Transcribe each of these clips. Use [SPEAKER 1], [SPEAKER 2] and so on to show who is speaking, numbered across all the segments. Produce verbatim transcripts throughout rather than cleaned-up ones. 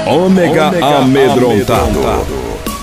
[SPEAKER 1] Ômega Amedrontado.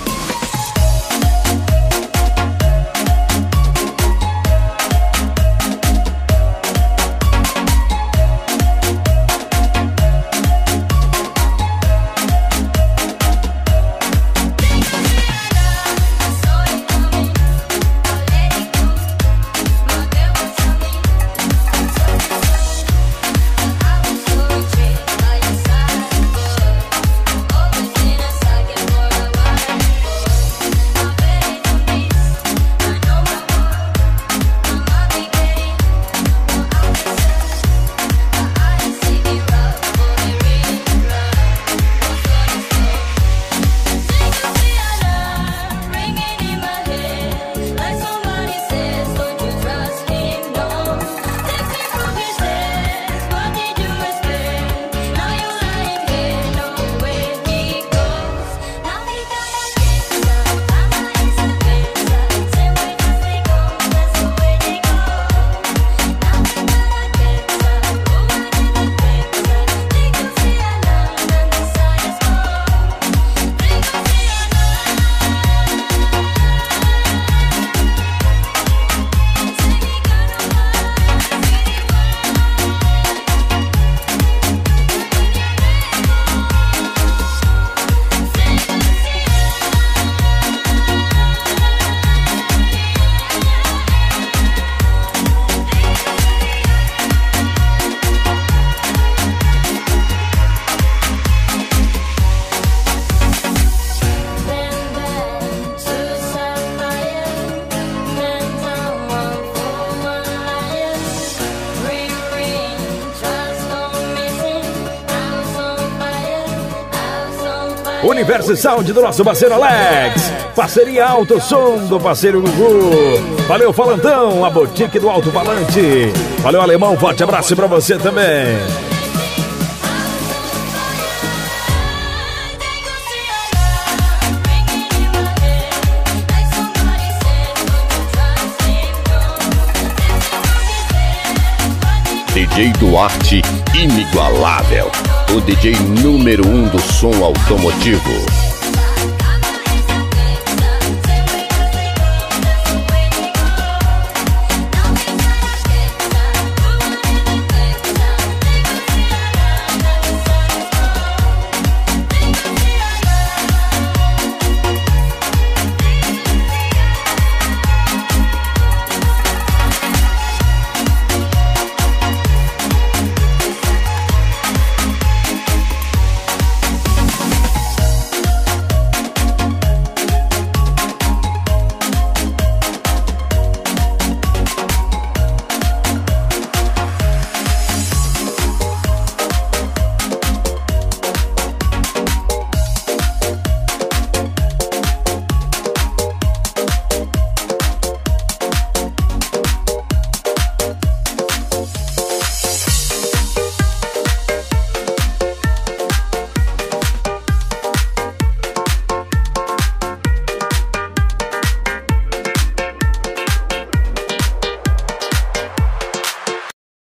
[SPEAKER 2] Universo Sound do nosso parceiro Alex. Parceria Alto Som do parceiro Gugu. Valeu, Falantão, a boutique do Alto Falante. Valeu, Alemão, forte abraço pra você também.
[SPEAKER 1] D J Duarth, inigualável. O D J número um do som automotivo.